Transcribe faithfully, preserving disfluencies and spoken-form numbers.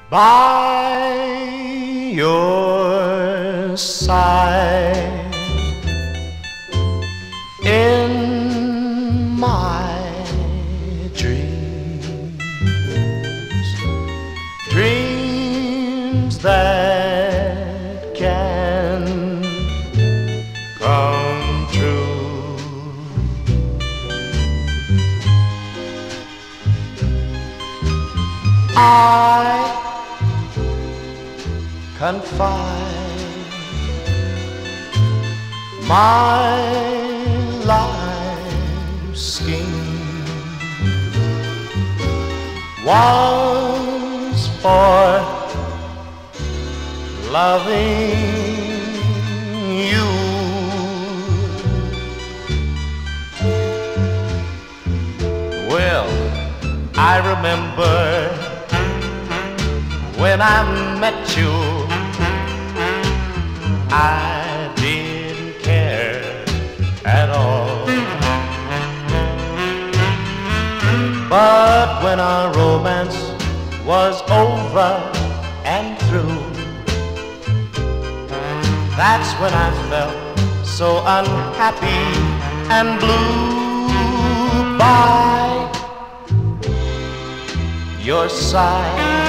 by your side in my dreams, dreams that can come true. I confide my life's scheme once for loving you. Well, I remember when I met you, I didn't care at all. But when our romance was over and through, that's when I felt so unhappy and blue. By your side